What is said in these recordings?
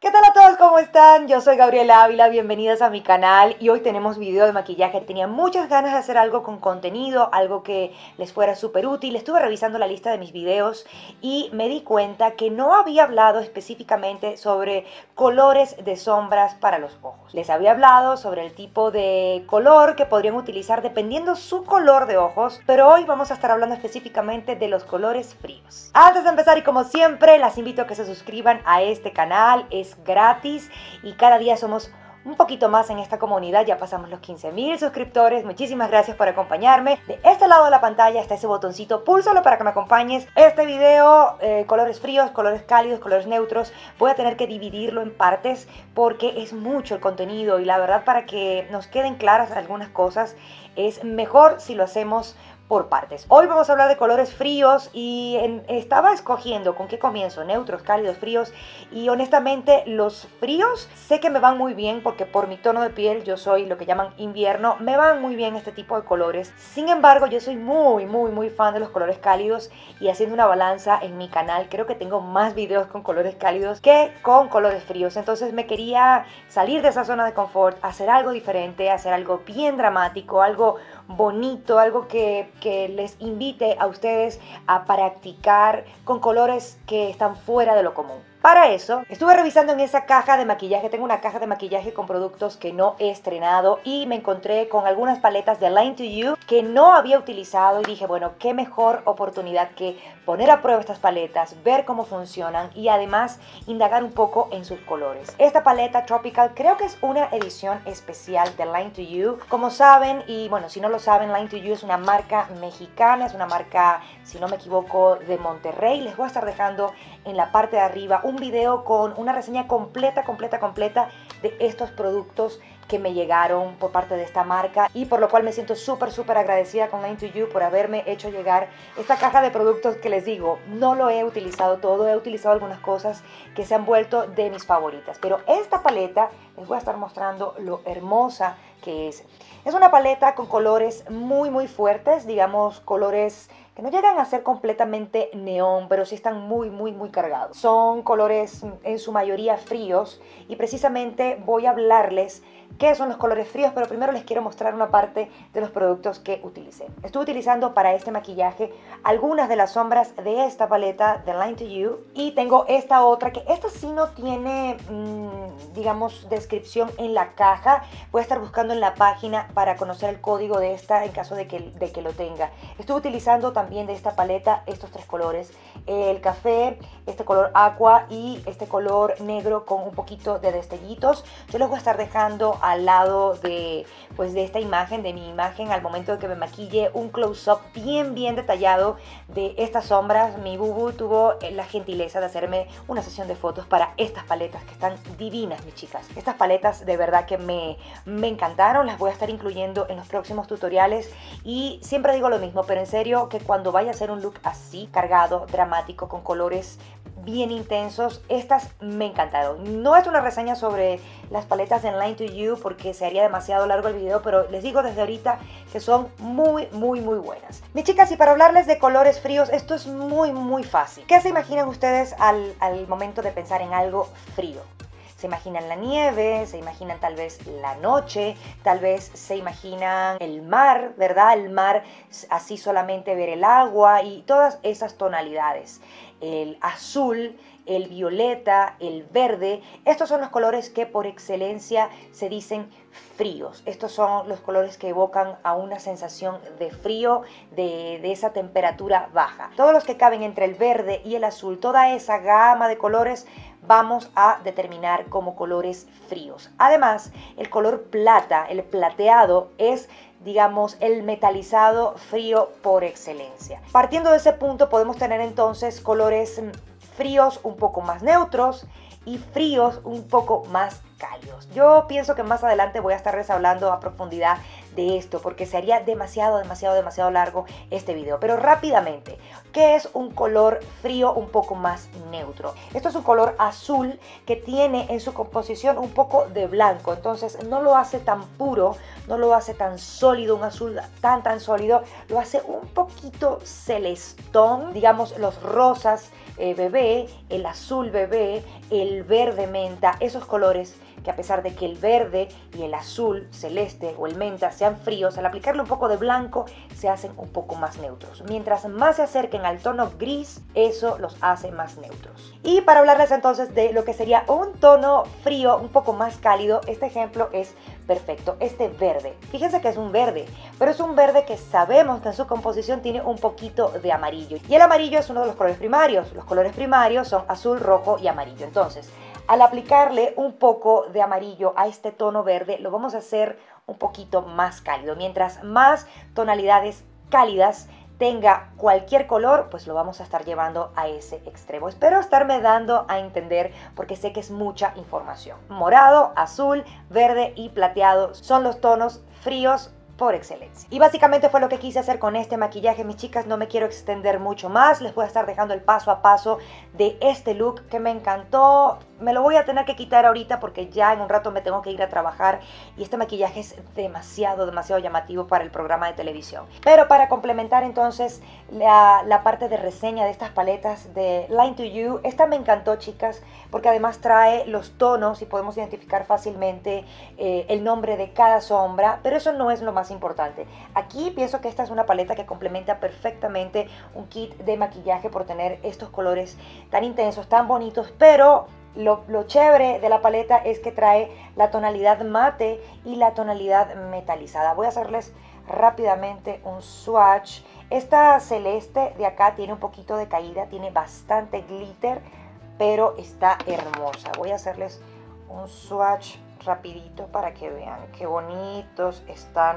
¿Qué tal a todos? ¿Cómo están? Yo soy Gabriela Ávila, bienvenidas a mi canal y hoy tenemos video de maquillaje. Tenía muchas ganas de hacer algo con contenido, algo que les fuera súper útil. Estuve revisando la lista de mis videos y me di cuenta que no había hablado específicamente sobre colores de sombras para los ojos. Les había hablado sobre el tipo de color que podrían utilizar dependiendo su color de ojos, pero hoy vamos a estar hablando específicamente de los colores fríos. Antes de empezar y como siempre, las invito a que se suscriban a este canal. Es gratis y cada día somos un poquito más en esta comunidad. Ya pasamos los 15,000 suscriptores. Muchísimas gracias por acompañarme. De este lado de la pantalla está ese botoncito, púlsalo para que me acompañes. Este video, colores fríos, colores cálidos, colores neutros, voy a tener que dividirlo en partes porque es mucho el contenido y la verdad, para que nos queden claras algunas cosas, es mejor si lo hacemos por partes. Hoy vamos a hablar de colores fríos y estaba escogiendo con qué comienzo, neutros, cálidos, fríos, y honestamente los fríos sé que me van muy bien porque por mi tono de piel, yo soy lo que llaman invierno, me van muy bien este tipo de colores. Sin embargo, yo soy muy fan de los colores cálidos y haciendo una balanza en mi canal, creo que tengo más videos con colores cálidos que con colores fríos. Entonces me quería salir de esa zona de confort, hacer algo diferente, hacer algo bien dramático, algo bonito, algo que les invite a ustedes a practicar con colores que están fuera de lo común. Para eso, estuve revisando en esa caja de maquillaje. Tengo una caja de maquillaje con productos que no he estrenado y me encontré con algunas paletas de Line to You que no había utilizado y dije, bueno, qué mejor oportunidad que poner a prueba estas paletas, ver cómo funcionan y además indagar un poco en sus colores. Esta paleta Tropical creo que es una edición especial de Line to You. Como saben, y bueno, si no lo saben, Line to You es una marca mexicana, es una marca, si no me equivoco, de Monterrey. Les voy a estar dejando en la parte de arriba un video con una reseña completa de estos productos que me llegaron por parte de esta marca y por lo cual me siento súper agradecida con Line to You por haberme hecho llegar esta caja de productos que les digo, no lo he utilizado todo, he utilizado algunas cosas que se han vuelto de mis favoritas, pero esta paleta les voy a estar mostrando lo hermosa que es. Es una paleta con colores muy fuertes, digamos colores que no llegan a ser completamente neón, pero sí están muy cargados. Son colores en su mayoría fríos y precisamente voy a hablarles qué son los colores fríos, pero primero les quiero mostrar una parte de los productos que utilicé. Estuve utilizando para este maquillaje algunas de las sombras de esta paleta de Line to You y tengo esta otra, que esta sí no tiene, digamos, descripción en la caja. Voy a estar buscando en la página para conocer el código de esta en caso de que lo tenga. Estuve utilizando también de esta paleta estos tres colores, el café, este color aqua y este color negro con un poquito de destellitos. Yo los voy a estar dejando al lado de esta imagen, de mi imagen, al momento de que me maquille, un close-up bien detallado de estas sombras. Mi bubu tuvo la gentileza de hacerme una sesión de fotos para estas paletas que están divinas, mis chicas. Estas paletas de verdad que me encantaron, las voy a estar incluyendo en los próximos tutoriales y siempre digo lo mismo, pero en serio que cuando vaya a hacer un look así, cargado, dramático, con colores bien intensos, estas me encantaron. No es una reseña sobre las paletas en Line to You porque se haría demasiado largo el video, pero les digo desde ahorita que son muy buenas. Mis chicas, y para hablarles de colores fríos, esto es muy fácil. ¿Qué se imaginan ustedes al momento de pensar en algo frío? Se imaginan la nieve, se imaginan tal vez la noche, tal vez se imaginan el mar, ¿verdad? El mar, así solamente ver el agua y todas esas tonalidades. El azul, el violeta, el verde, estos son los colores que por excelencia se dicen fríos. Estos son los colores que evocan a una sensación de frío, de esa temperatura baja. Todos los que caben entre el verde y el azul, toda esa gama de colores vamos a determinar como colores fríos. Además, el color plata, el plateado, es, digamos, el metalizado frío por excelencia. Partiendo de ese punto podemos tener entonces colores fríos un poco más neutros y fríos un poco más cálidos. Yo pienso que más adelante voy a estarles hablando a profundidad de esto porque se haría demasiado largo este video. Pero rápidamente, ¿qué es un color frío un poco más neutro? Esto es un color azul que tiene en su composición un poco de blanco, entonces no lo hace tan puro, no lo hace tan sólido, un azul tan sólido, lo hace un poquito celestón, digamos los rosas bebé, el azul bebé, el verde menta, esos colores que a pesar de que el verde y el azul celeste o el menta sean fríos, al aplicarle un poco de blanco se hacen un poco más neutros. Mientras más se acerquen al tono gris, eso los hace más neutros. Y para hablarles entonces de lo que sería un tono frío un poco más cálido, este ejemplo es perfecto. Este verde, fíjense que es un verde, pero es un verde que sabemos que en su composición tiene un poquito de amarillo. Y el amarillo es uno de los colores primarios. Los colores primarios son azul, rojo y amarillo. Entonces, al aplicarle un poco de amarillo a este tono verde, lo vamos a hacer un poquito más cálido. Mientras más tonalidades cálidas tenga cualquier color, pues lo vamos a estar llevando a ese extremo. Espero estarme dando a entender porque sé que es mucha información. Morado, azul, verde y plateado son los tonos fríos por excelencia. Y básicamente fue lo que quise hacer con este maquillaje, mis chicas. No me quiero extender mucho más, les voy a estar dejando el paso a paso de este look que me encantó. Me lo voy a tener que quitar ahorita porque ya en un rato me tengo que ir a trabajar y este maquillaje es demasiado llamativo para el programa de televisión. Pero para complementar entonces la parte de reseña de estas paletas de Line to You, esta me encantó, chicas, porque además trae los tonos y podemos identificar fácilmente el nombre de cada sombra, pero eso no es lo más importante. Aquí pienso que esta es una paleta que complementa perfectamente un kit de maquillaje por tener estos colores tan intensos, tan bonitos, pero lo chévere de la paleta es que trae la tonalidad mate y la tonalidad metalizada. Voy a hacerles rápidamente un swatch. Esta celeste de acá tiene un poquito de caída, tiene bastante glitter, pero está hermosa. Voy a hacerles un swatch rapidito para que vean qué bonitos están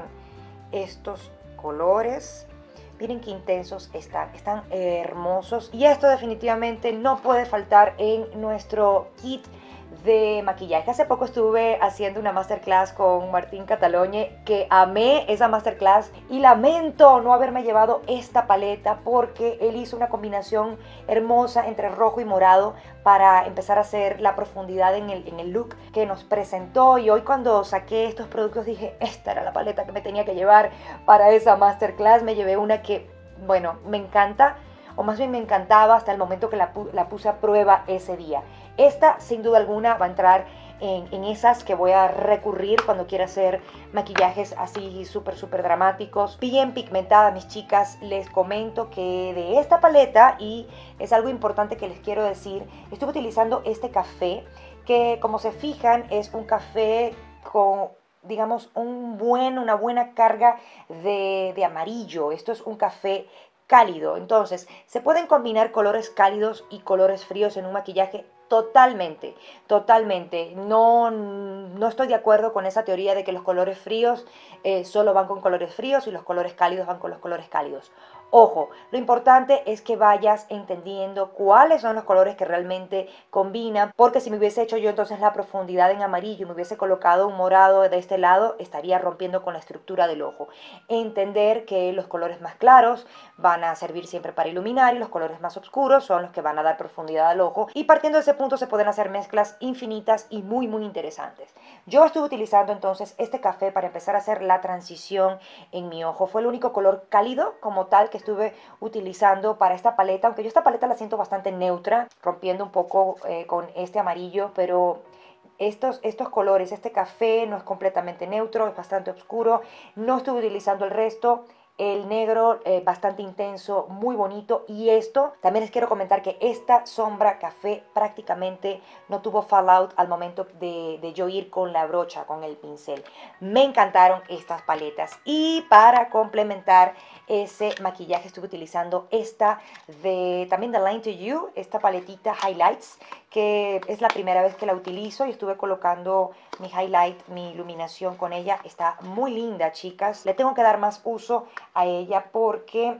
estos colores. Miren qué intensos están hermosos. Y esto definitivamente no puede faltar en nuestro kit de maquillaje. Hace poco estuve haciendo una masterclass con Martín Catalogne, que amé esa masterclass y lamento no haberme llevado esta paleta porque él hizo una combinación hermosa entre rojo y morado para empezar a hacer la profundidad en el look que nos presentó. Y hoy cuando saqué estos productos dije, esta era la paleta que me tenía que llevar para esa masterclass. Me llevé una que, bueno, me encanta, o más bien me encantaba hasta el momento que la puse a prueba ese día. Esta sin duda alguna va a entrar en esas que voy a recurrir cuando quiera hacer maquillajes así súper dramáticos. Bien pigmentada, mis chicas. Les comento que de esta paleta, y es algo importante que les quiero decir, estuve utilizando este café que, como se fijan, es un café con, digamos, una buena carga de amarillo. Esto es un café cálido, entonces se pueden combinar colores cálidos y colores fríos en un maquillaje totalmente. No estoy de acuerdo con esa teoría de que los colores fríos solo van con colores fríos y los colores cálidos van con los colores cálidos. Ojo, lo importante es que vayas entendiendo cuáles son los colores que realmente combinan, porque si me hubiese hecho yo entonces la profundidad en amarillo y me hubiese colocado un morado de este lado, estaría rompiendo con la estructura del ojo. Entender que los colores más claros van a servir siempre para iluminar y los colores más oscuros son los que van a dar profundidad al ojo, y partiendo de ese punto se pueden hacer mezclas infinitas y muy interesantes. Yo estuve utilizando entonces este café para empezar a hacer la transición en mi ojo. Fue el único color cálido como tal que estuve utilizando para esta paleta, aunque yo esta paleta la siento bastante neutra, rompiendo un poco con este amarillo, pero estos colores, este café no es completamente neutro, es bastante oscuro. No estuve utilizando el resto. El negro bastante intenso, muy bonito. Y esto, también les quiero comentar que esta sombra café prácticamente no tuvo fallout al momento de yo ir con la brocha, con el pincel. Me encantaron estas paletas. Y para complementar ese maquillaje estuve utilizando esta también de Line to You, esta paletita Highlights, que es la primera vez que la utilizo y estuve colocando mi highlight, mi iluminación con ella. Está muy linda, chicas. Le tengo que dar más uso a ella porque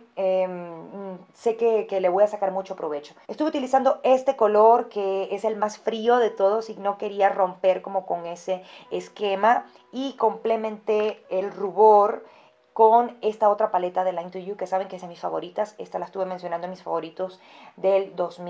sé que le voy a sacar mucho provecho. Estuve utilizando este color que es el más frío de todos y no quería romper como con ese esquema, y complementé el rubor con esta otra paleta de Line to You, que saben que es de mis favoritas. Esta la estuve mencionando en mis favoritos del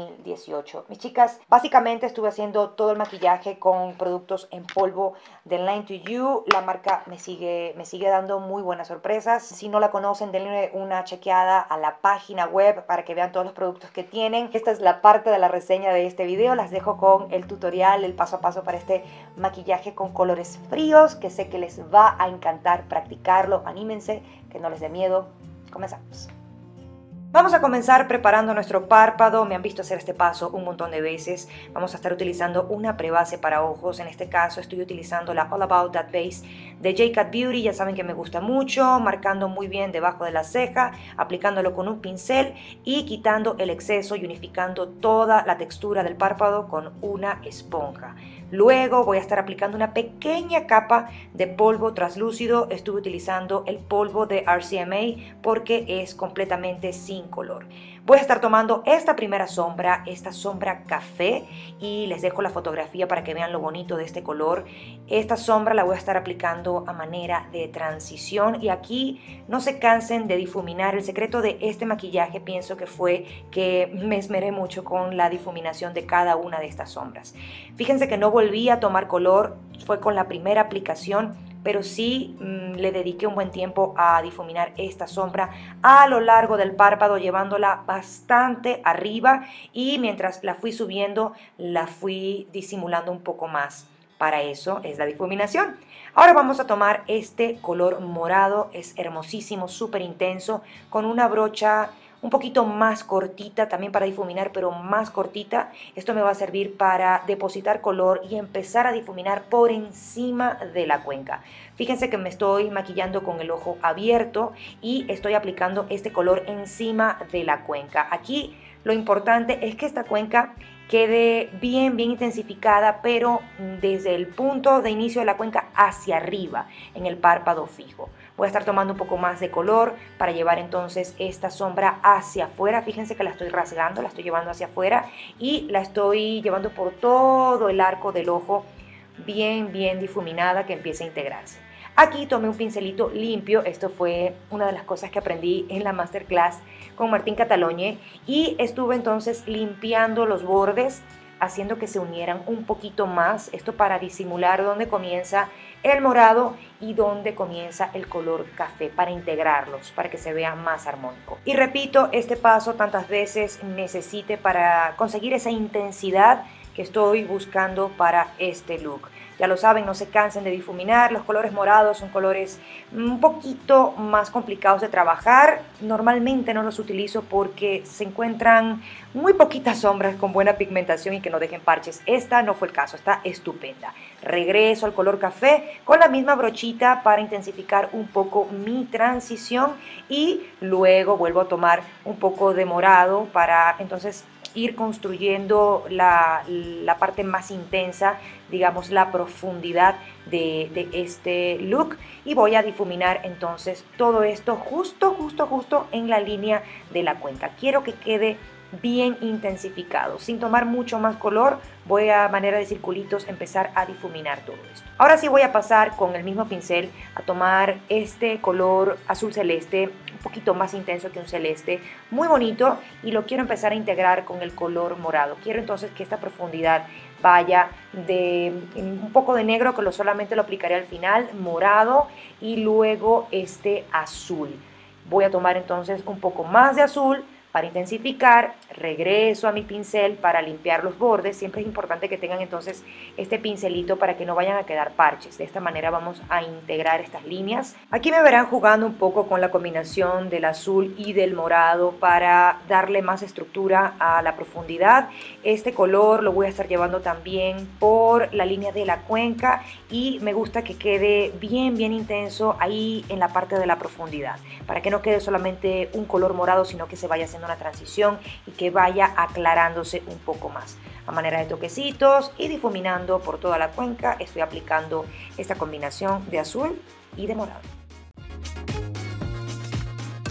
2018. Mis chicas, básicamente estuve haciendo todo el maquillaje con productos en polvo de Line to You. La marca me sigue dando muy buenas sorpresas. Si no la conocen, denle una chequeada a la página web para que vean todos los productos que tienen. Esta es la parte de la reseña de este video. Las dejo con el tutorial, el paso a paso para este maquillaje con colores fríos, que sé que les va a encantar practicarlo. Anímense, que no les dé miedo. Comenzamos. Vamos a comenzar preparando nuestro párpado. Me han visto hacer este paso un montón de veces. Vamos a estar utilizando una prebase para ojos. En este caso estoy utilizando la All About That Base de J-Cat Beauty. Ya saben que me gusta mucho. Marcando muy bien debajo de la ceja, aplicándolo con un pincel y quitando el exceso y unificando toda la textura del párpado con una esponja. Luego voy a estar aplicando una pequeña capa de polvo translúcido. Estuve utilizando el polvo de RCMA porque es completamente sin color. Voy a estar tomando esta primera sombra, esta sombra café, y les dejo la fotografía para que vean lo bonito de este color. Esta sombra la voy a estar aplicando a manera de transición, y aquí no se cansen de difuminar. El secreto de este maquillaje pienso que fue que me esmeré mucho con la difuminación de cada una de estas sombras. Fíjense que no volví a tomar color, fue con la primera aplicación, pero sí le dediqué un buen tiempo a difuminar esta sombra a lo largo del párpado, llevándola bastante arriba, y mientras la fui subiendo, la fui disimulando un poco más. Para eso es la difuminación. Ahora vamos a tomar este color morado, es hermosísimo, súper intenso, con una brocha un poquito más cortita también para difuminar, pero más cortita. Esto me va a servir para depositar color y empezar a difuminar por encima de la cuenca. Fíjense que me estoy maquillando con el ojo abierto y estoy aplicando este color encima de la cuenca. Aquí lo importante es que esta cuenca quede bien intensificada, pero desde el punto de inicio de la cuenca hacia arriba, en el párpado fijo. Voy a estar tomando un poco más de color para llevar entonces esta sombra hacia afuera. Fíjense que la estoy rasgando, la estoy llevando hacia afuera y la estoy llevando por todo el arco del ojo, bien difuminada, que empiece a integrarse. Aquí tomé un pincelito limpio. Esto fue una de las cosas que aprendí en la masterclass con Martín Cataloñe, y estuve entonces limpiando los bordes, haciendo que se unieran un poquito más. Esto para disimular dónde comienza el morado y dónde comienza el color café, para integrarlos, para que se vea más armónico. Y repito este paso tantas veces necesite para conseguir esa intensidad que estoy buscando para este look. Ya lo saben, no se cansen de difuminar. Los colores morados son colores un poquito más complicados de trabajar. Normalmente no los utilizo porque se encuentran muy poquitas sombras con buena pigmentación y que no dejen parches. Esta no fue el caso, está estupenda. Regreso al color café con la misma brochita para intensificar un poco mi transición, y luego vuelvo a tomar un poco de morado para entonces ir construyendo la parte más intensa, digamos la profundidad de este look, y voy a difuminar entonces todo esto justo en la línea de la cuenca. Quiero que quede bien intensificado, sin tomar mucho más color. Voy a manera de circulitos empezar a difuminar todo esto. Ahora sí voy a pasar con el mismo pincel a tomar este color azul celeste, un poquito más intenso que un celeste, muy bonito, y lo quiero empezar a integrar con el color morado. Quiero entonces que esta profundidad vaya de un poco de negro, que solamente lo aplicaré al final, morado, y luego este azul. Voy a tomar entonces un poco más de azul para intensificar, regreso a mi pincel para limpiar los bordes. Siempre es importante que tengan entonces este pincelito para que no vayan a quedar parches. De esta manera vamos a integrar estas líneas. Aquí me verán jugando un poco con la combinación del azul y del morado para darle más estructura a la profundidad. Este color lo voy a estar llevando también por la línea de la cuenca, y me gusta que quede bien intenso ahí en la parte de la profundidad, para que no quede solamente un color morado, sino que se vaya haciendo una transición y que vaya aclarándose un poco más. A manera de toquecitos y difuminando por toda la cuenca, estoy aplicando esta combinación de azul y de morado.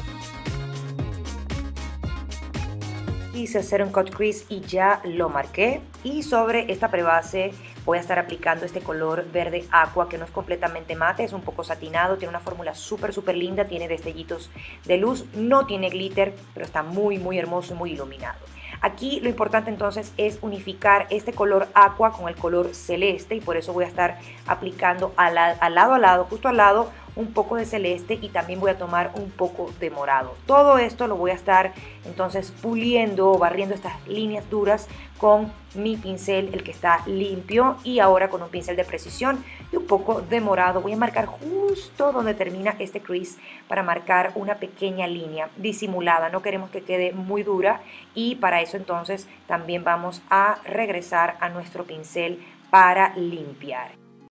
hice hacer un cut crease y ya lo marqué. Y sobre esta prebase voy a estar aplicando este color verde aqua que no es completamente mate, es un poco satinado, tiene una fórmula súper linda, tiene destellitos de luz, no tiene glitter, pero está muy hermoso y muy iluminado. Aquí lo importante entonces es unificar este color aqua con el color celeste y por eso voy a estar aplicando justo al lado, un poco de celeste y también voy a tomar un poco de morado. Todo esto lo voy a estar entonces puliendo, barriendo estas líneas duras con mi pincel, el que está limpio, y ahora con un pincel de precisión y un poco de morado voy a marcar justo donde termina este crease para marcar una pequeña línea disimulada. No queremos que quede muy dura y para eso entonces también vamos a regresar a nuestro pincel para limpiar.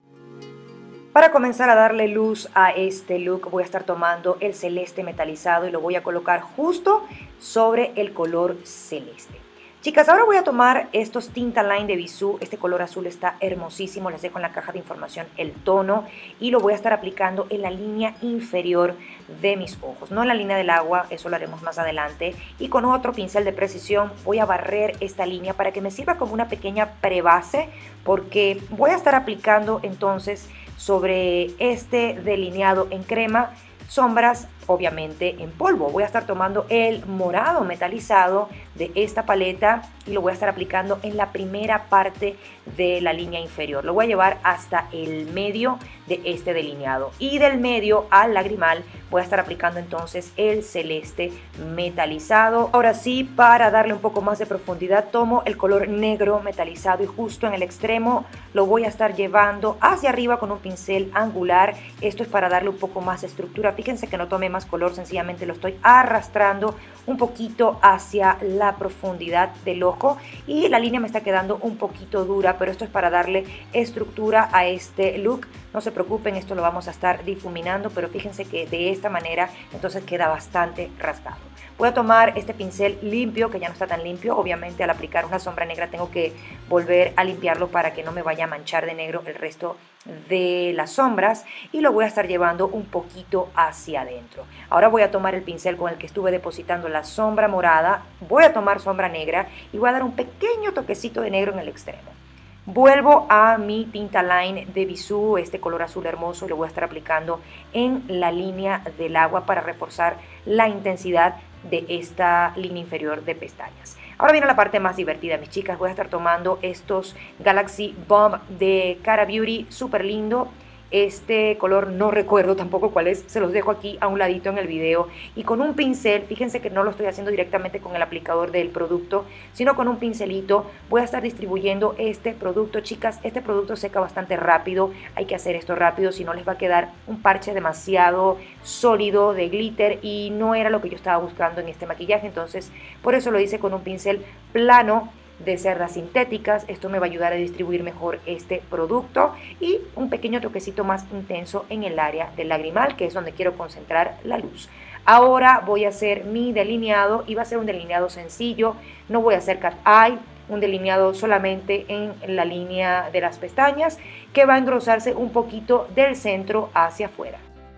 Para comenzar a darle luz a este look voy a estar tomando el celeste metalizado y lo voy a colocar justo sobre el color celeste. Chicas, ahora voy a tomar estos Tintaline de Bisú. Este color azul está hermosísimo, les dejo en la caja de información el tono y lo voy a estar aplicando en la línea inferior de mis ojos, no en la línea del agua, eso lo haremos más adelante. Y con otro pincel de precisión voy a barrer esta línea para que me sirva como una pequeña prebase, porque voy a estar aplicando entonces sobre este delineado en crema sombras obviamente en polvo. Voy a estar tomando el morado metalizado de esta paleta y lo voy a estar aplicando en la primera parte de la línea inferior. Lo voy a llevar hasta el medio de este delineado y del medio al lagrimal voy a estar aplicando entonces el celeste metalizado. Ahora sí, para darle un poco más de profundidad, tomo el color negro metalizado y justo en el extremo lo voy a estar llevando hacia arriba con un pincel angular. Esto es para darle un poco más de estructura. Fíjense que no tomé más color, sencillamente lo estoy arrastrando un poquito hacia la profundidad del ojo y la línea me está quedando un poquito dura, pero esto es para darle estructura a este look. No se preocupen, esto lo vamos a estar difuminando, pero fíjense que de esta manera entonces queda bastante rasgado. Voy a tomar este pincel limpio, que ya no está tan limpio. Obviamente al aplicar una sombra negra tengo que volver a limpiarlo para que no me vaya a manchar de negro el resto de las sombras, y lo voy a estar llevando un poquito hacia adentro. Ahora voy a tomar el pincel con el que estuve depositando la sombra morada, voy a tomar sombra negra y voy a dar un pequeño toquecito de negro en el extremo. Vuelvo a mi Tintaline de Bisú, este color azul hermoso, y lo voy a estar aplicando en la línea del agua para reforzar la intensidad de esta línea inferior de pestañas. Ahora viene la parte más divertida, mis chicas. Voy a estar tomando estos Galaxy Bomb de Cara Beauty, súper lindo. Este color no recuerdo tampoco cuál es, se los dejo aquí a un ladito en el video. Y con un pincel, fíjense que no lo estoy haciendo directamente con el aplicador del producto, sino con un pincelito voy a estar distribuyendo este producto. Chicas, este producto seca bastante rápido, hay que hacer esto rápido, si no les va a quedar un parche demasiado sólido de glitter y no era lo que yo estaba buscando en este maquillaje. Entonces por eso lo hice con un pincel plano de cerdas sintéticas. Esto me va a ayudar a distribuir mejor este producto y un pequeño toquecito más intenso en el área del lagrimal, que es donde quiero concentrar la luz. Ahora voy a hacer mi delineado y va a ser un delineado sencillo, no voy a hacer cat eye, un delineado solamente en la línea de las pestañas que va a engrosarse un poquito del centro hacia afuera.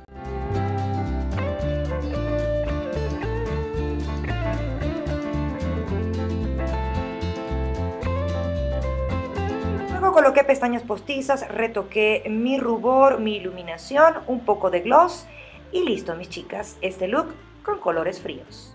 Coloqué pestañas postizas, retoqué mi rubor, mi iluminación, un poco de gloss y listo, mis chicas, este look con colores fríos.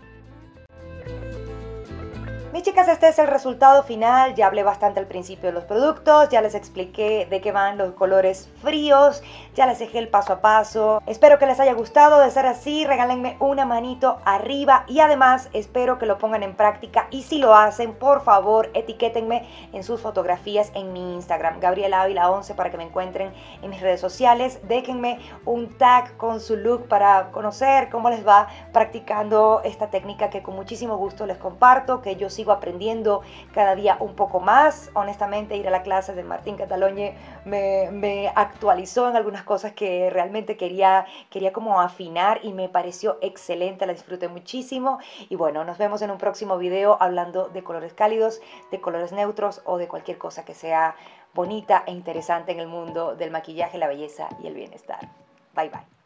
Mis chicas, este es el resultado final. Ya hablé bastante al principio de los productos, ya les expliqué de qué van los colores fríos, ya les dejé el paso a paso. Espero que les haya gustado. De ser así, regálenme una manito arriba y además espero que lo pongan en práctica, y si lo hacen, por favor, etiquétenme en sus fotografías en mi Instagram, Gabriela Ávila 11, para que me encuentren en mis redes sociales. Déjenme un tag con su look para conocer cómo les va practicando esta técnica que con muchísimo gusto les comparto, que yo sigo aprendiendo cada día un poco más. Honestamente, ir a la clase de Martín Catalogne me actualizó en algunas cosas que realmente quería como afinar, y me pareció excelente, la disfruté muchísimo. Y bueno, nos vemos en un próximo video hablando de colores cálidos, de colores neutros o de cualquier cosa que sea bonita e interesante en el mundo del maquillaje, la belleza y el bienestar. Bye bye.